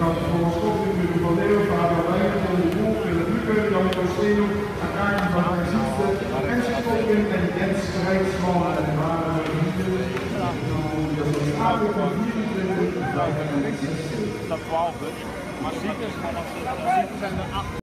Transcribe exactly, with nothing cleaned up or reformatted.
gaat voor Schotting, Ruben van Leeuw, Fabio Leijnen, Tom de Boel, Philip Luca, Jan Costello, Akaki van Rijsiste, Enzo Schotting en Jens Rijksman en Maren Rieten. Dat is een avond van vierentwintig, vijfentwintig en zesentwintig. Dat twaalf dus. Maar ziekers zijn er acht.